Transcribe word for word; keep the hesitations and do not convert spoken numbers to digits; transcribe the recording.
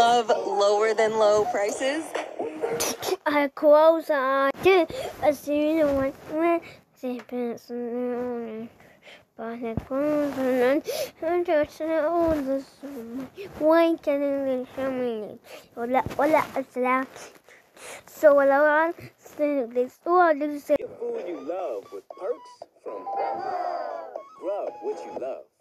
love lower than low prices? Our clothes are a season when they pass on. But the clothes are not just all the summer. Why can they show me? Hola, hola, assalam. So, hola, this or this. Your food you love with perks from GRUBHUB. Grub what you love.